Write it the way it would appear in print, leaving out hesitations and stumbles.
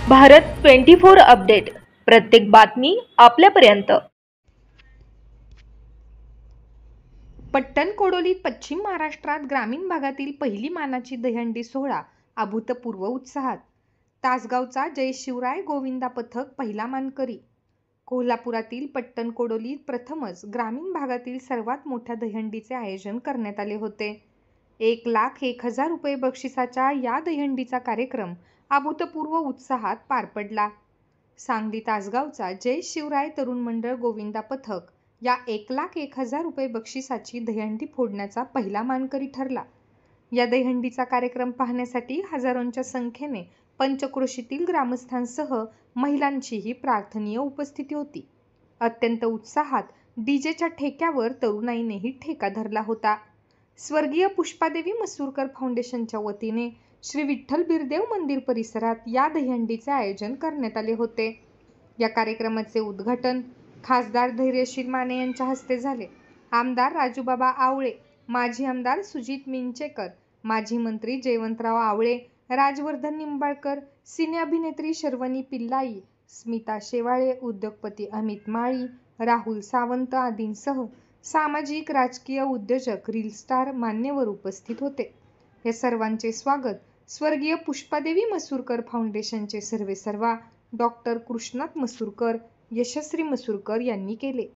Bharat 24 update, प्रत्येक बातमी आपल्यापर्यंत। पट्टणकोडोलीत पश्चिम महाराष्ट्रात ग्रामीण भागातील पहिली मानाची दहीहंडी सोहळा अभूतपूर्व उत्साहात। तासगावचा जय शिवराय गोविंदा पथक पहिला मानकरी। कोल्हापुरातील पट्टणकोडोलीत प्रथमच ग्रामीण भागातील सर्वात मोठ्या दहीहंडीचे आयोजन करण्यात आले होते। 1,01,000 रुपये बक्षिसाच्या या दहीहंडीचा कार्यक्रम अभूतपूर्व उत्साहात पार पडला। सांगली तासगावचा जय शिवराय तरुण मंडळ गोविंदा पथक या 1,01,000 रुपये बक्षिसाची दहीहंडी फोडण्याचा पहिला मानकरी ठरला। या दहीहंडीचा कार्यक्रम पाहण्यासाठी हजारोंच्या संख्येने पंचक्रोशीतील ग्रामस्थांसह महिलांचीही प्रार्थनीय उपस्थिती होती। अत्यंत उत्साहात डीजेच्या ठेक्यावर तरुणाईनेही ठेका धरला होता। स्वर्गीय पुष्पादेवी मसूरकर फाउंडेशनच्या वतीने श्री विठ्ठल बिरदेव मंदिर परिसरात या दहीहंडीचे आयोजन करण्यात आले होते। या कार्यक्रमाचे उद्घाटन खासदार धैर्यशील माने यांच्या हस्ते झाले। आमदार राजूबाबा आवळे, माजी आमदार सुजित मिंचेकर, माजी मंत्री जयवंतराव आवळे, राजवर्धन निंबाळकर, सिने अभिनेत्री शर्वणी पिल्लाई, स्मिता शेवाळे, उद्योगपती अमित माळी, राहुल सावंत आदींसह सामाजिक राजकीय उद्योजक, रील स्टार, मान्यवर उपस्थित होते। या सर्वांचे स्वागत स्वर्गीय पुष्पादेवी मसूरकर फाउंडेशनचे सर्वेसर्वा डॉ. कृष्णात मसूरकर, यशश्री मसूरकर यांनी केले।